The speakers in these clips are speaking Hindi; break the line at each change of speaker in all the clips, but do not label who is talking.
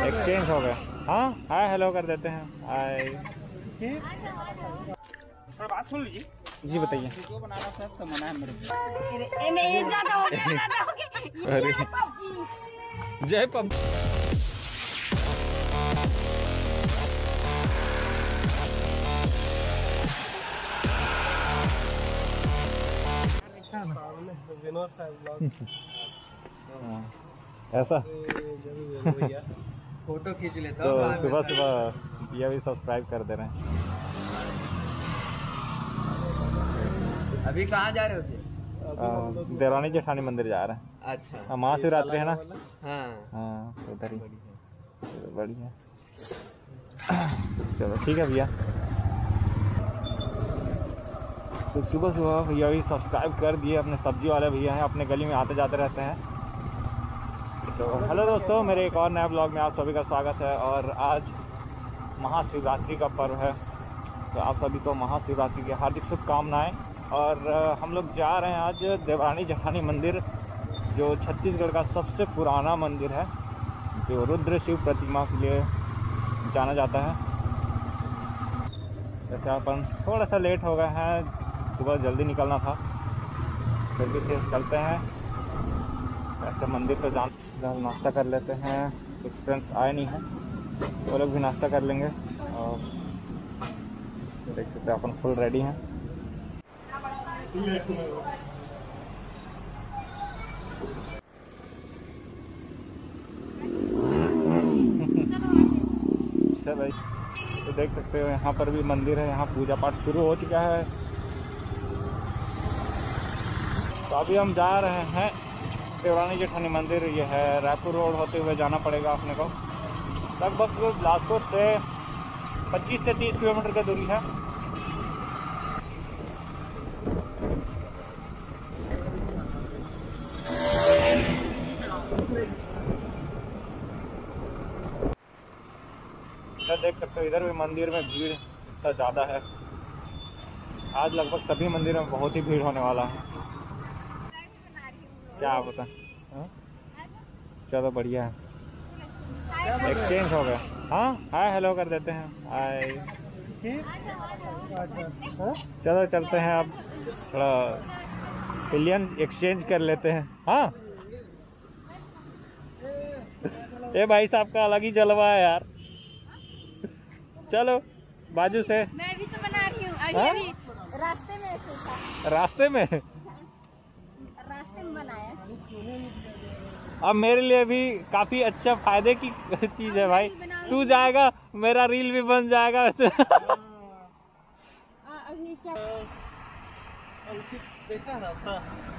एक्सचेंज हो गए। हाँ हाय हेलो कर देते हैं। हाय बात सुन लीजिए जी, बताइए। वीडियो बनाना सर तो मना है मेरे को। अरे जय पब ऐसा
फोटो खींच लेता
तो
हूँ।
सुबह सुबह ये भी सब्सक्राइब कर दे रहे हैं।
अभी कहाँ जा रहे हो फिर?
देवरानी जेठानी मंदिर जा रहे हैं।
अच्छा
महाशिवरात्रि है ना।
हाँ
हाँ उधर ही बढ़िया। चलो ठीक है भैया। तो सुबह सुबह भैया भी सब्सक्राइब कर दिए। अपने सब्जी वाले भैया हैं, अपने गली में आते जाते रहते हैं। तो हेलो दोस्तों, मेरे एक और नया ब्लॉग में आप सभी का स्वागत है। और आज महाशिवरात्रि का पर्व है, तो आप सभी को महाशिवरात्रि की हार्दिक शुभकामनाएं। और हम लोग जा रहे हैं आज देवरानी जेठानी मंदिर, जो छत्तीसगढ़ का सबसे पुराना मंदिर है, जो रुद्र शिव प्रतिमा के लिए जाना जाता है। जैसे अपन थोड़ा सा लेट हो गए हैं, सुबह जल्दी निकलना था, फिर भी चलते हैं। ऐसे मंदिर पे नाश्ता कर लेते हैं। कुछ फ्रेंड्स आए नहीं हैं, वो लोग भी नाश्ता कर लेंगे। और देख सकते हैं अपन फुल रेडी हैं। अच्छा भाई, तो देख सकते हो यहाँ पर भी मंदिर है, यहाँ पूजा पाठ शुरू हो चुका है। तो अभी हम जा रहे हैं देवरानी जेठानी मंदिर। ये है रायपुर रोड होते हुए जाना पड़ेगा अपने को। लगभग बिलासपुर से 25 से 30 किलोमीटर की दूरी है। देख सकते हो इधर भी मंदिर में भीड़ इतना ज़्यादा है। आज लगभग सभी मंदिर में बहुत ही भीड़ होने वाला है। क्या आप बता। चलो बढ़िया है, एक्सचेंज हो गया। हाँ हाय हेलो कर देते हैं। हाय चलो चलते हैं, अब थोड़ा पिलियन एक्सचेंज कर लेते हैं। हाँ ये भाई साहब का अलग ही जलवा है यार। चलो बाजू से।
मैं भी तो बना रही हूँ अभी रास्ते में ऐसे
रास्ते में
बनाया।
अब मेरे लिए भी काफी अच्छा फायदे की चीज है भाई। तू जाएगा मेरा रील भी बन जाएगा वैसे।
देखा रास्ता।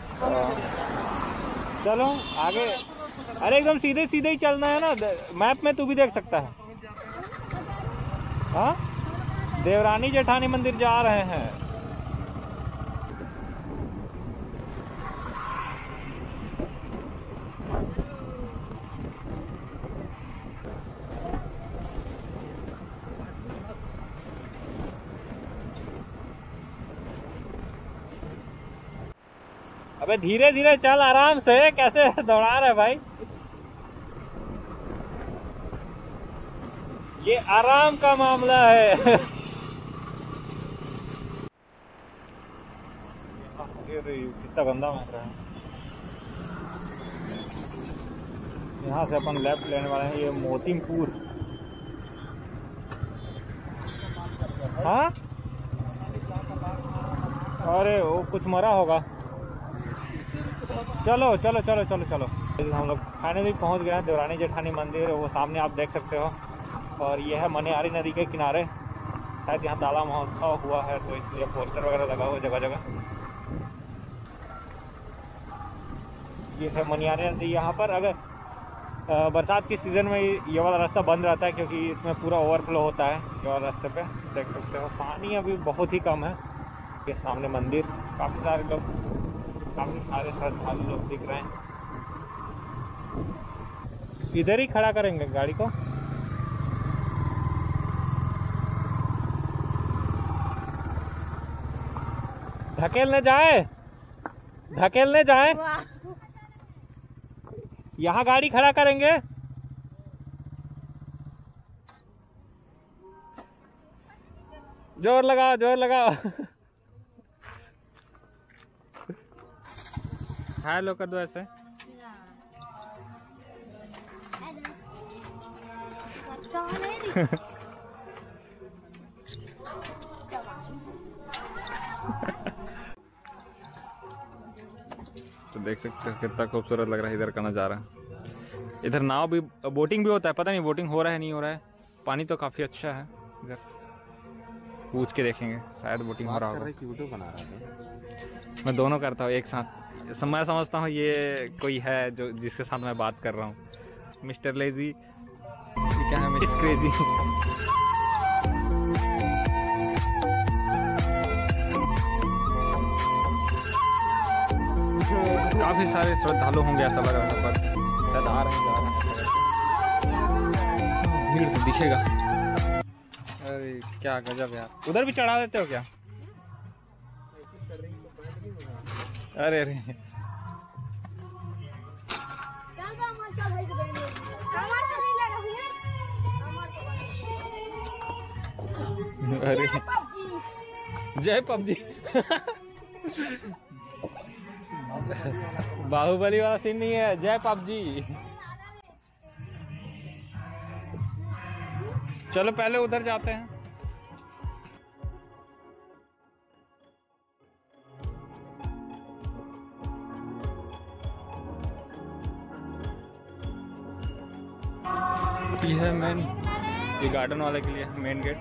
चलो आगे। अरे एकदम सीधे सीधे ही चलना है ना, मैप में तू भी देख सकता है। हाँ देवरानी जेठानी मंदिर जा रहे हैं। अबे धीरे धीरे चल, आराम से, कैसे दौड़ा रहे भाई। ये आराम का मामला है। कितना गंदा महक रहा है। यहाँ से अपन लेफ्ट लेने वाले हैं, ये मोतीपुर। हाँ अरे वो कुछ मरा होगा। चलो चलो चलो चलो चलो। हम लोग फाइनली पहुँच गए हैं देवरानी जेठानी मंदिर, वो सामने आप देख सकते हो। और ये है मनियारी नदी के किनारे। शायद यहाँ ताला महोत्सव हुआ है, तो इसलिए पोस्टर वगैरह लगा हुआ जगह जगह। ये है मनियारी नदी। यहाँ पर अगर बरसात के सीज़न में ये वाला रास्ता बंद रहता है, क्योंकि इसमें पूरा ओवरफ्लो होता है। ये वाला रास्ते पे देख सकते हो पानी अभी बहुत ही कम है। ये सामने मंदिर, काफ़ी सारे लोग, काफ़ी सारे श्रद्धालु लोग दिख रहे हैं। इधर ही खड़ा करेंगे गाड़ी को। धकेलने जाए, धकेलने जाए। यहाँ गाड़ी खड़ा करेंगे। जोर लगाओ, जोर लगाओ। हेलो कर दो ऐसे। तो देख सकते हो कितना खूबसूरत लग रहा है इधर का नज़ारा। इधर नाव भी, बोटिंग भी होता है, पता नहीं बोटिंग हो रहा है नहीं हो रहा है। पानी तो काफ़ी अच्छा है इधर, पूछ के देखेंगे, शायद बोटिंग हो रहा होगा।
वीडियो बना रहा था।
मैं दोनों करता हूँ एक साथ। मैं समझता हूँ ये कोई है जो जिसके साथ मैं बात कर रहा हूँ। मिस्टर लेजी, क्या है, मिस क्रेजी। काफी सारे श्रद्धालु होंगे ऐसा लग रहा था, पर शायद आ रहे हैं जा रहे हैं। भीड़ तो दिखेगा। अरे क्या गजब यार, उधर भी चढ़ा देते हो क्या? अरे अरे अरे जय पबजी। बाहुबली वाला सीन नहीं है, जय पबजी। चलो पहले उधर जाते हैं। ये है मेन, ये गार्डन वाले के लिए मेन गेट।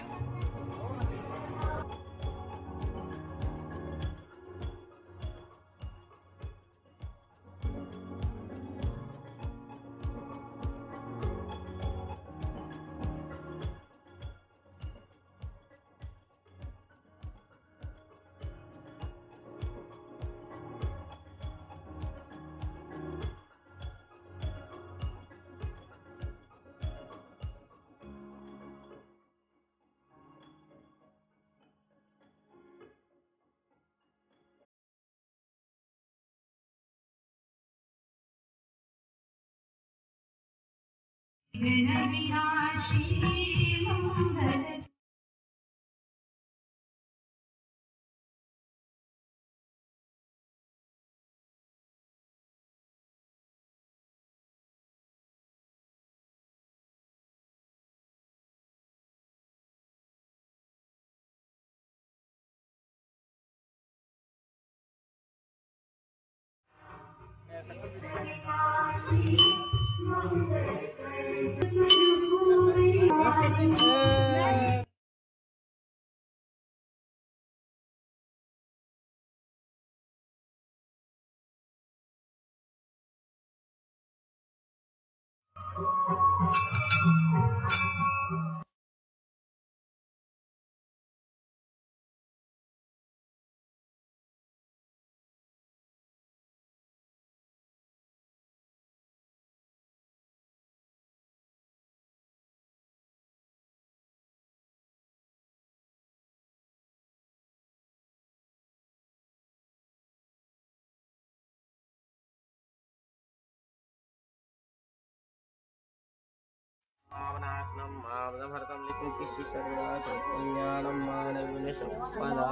पावनाशनं मावनभरतं लिखिति सर्वनाशं पुण्यानं मानविनशपदा।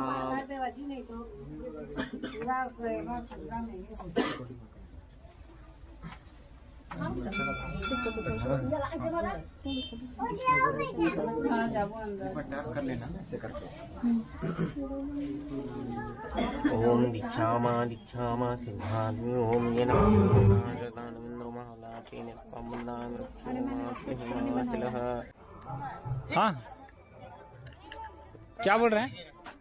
कर लेना ऐसे करके। ओम दीक्षामा दीक्षामा सिंहानि ओम येन
हाँ क्या बोल रहे हैं?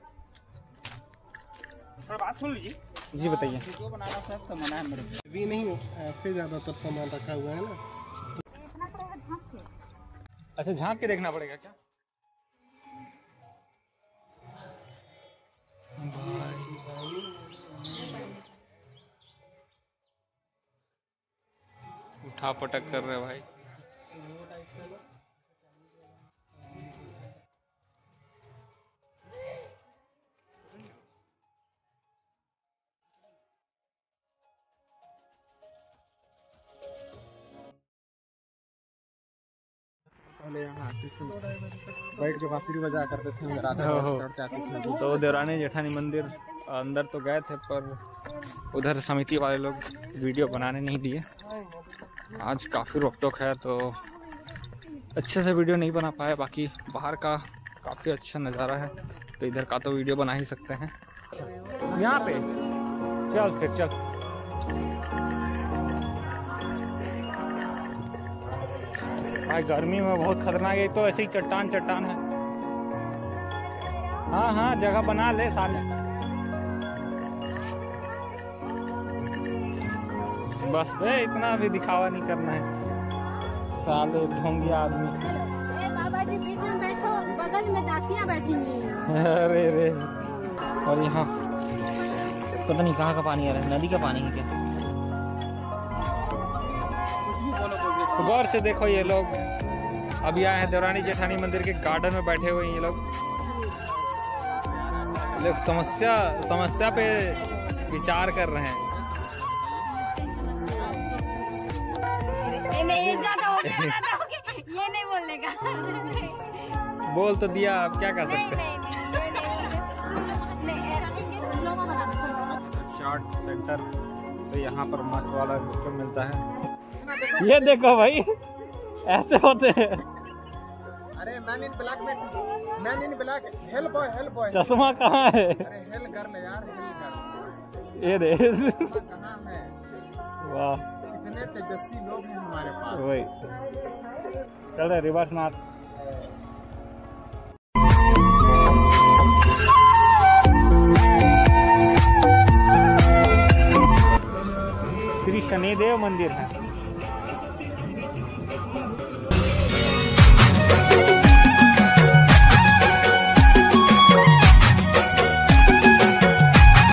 बात सुन लीजिए जी, बताइए। जो बनाना सब सामान है मेरे पास
भी नहीं, ऐसे ज्यादातर सामान रखा हुआ है ना।
अच्छा झांक के देखना पड़ेगा क्या? उठा पटक कर रहे भाई।
पहले यहाँ बैठ के बांसुरी बजा करते थे, राधा जाते थे।
तो देवरानी जेठानी मंदिर अंदर तो गए थे, पर उधर समिति वाले लोग वीडियो बनाने नहीं दिए। आज काफ़ी रोक टोक है तो अच्छे से वीडियो नहीं बना पाए। बाकी बाहर का काफ़ी अच्छा नज़ारा है, तो इधर का तो वीडियो बना ही सकते हैं। यहाँ पे चल फिर चल। भाई गर्मी में बहुत खतरनाक है, तो ऐसे ही चट्टान चट्टान है। हाँ हाँ जगह बना ले साले। बस बे इतना भी दिखावा नहीं करना है, साले ढोंगिया आदमी।
ए बाबा जी बीच में बैठो, बगल में दासियां बैठेंगी।
अरे रे, और यहाँ पता नहीं कहाँ का पानी आ रहा है, नदी का पानी है क्या? तो गौर से देखो, ये लोग अभी आए हैं देवरानी जेठानी मंदिर के गार्डन में बैठे हुए हैं। ये लोग समस्या पे विचार कर रहे हैं।
नहीं ज्यादा हो गया, ये नहीं बोलने का।
बोल तो दिया, अब क्या कर सकते हैं। शॉर्ट सेंटर तो यहाँ पर मस्त वाला जो मिलता है। ये देखो भाई, ऐसे होते हैं।
अरे मैन इन ब्लैक में, man in black, Hellboy.
चश्मा कहाँ है?
अरे हेल कर ले यार, हेल कर।
ये दे।
कहाँ है?
वाह,
कितने तेजस्वी लोग हैं हमारे पास।
वही चल रहे रिवर्स मार। श्री शनिदेव मंदिर है।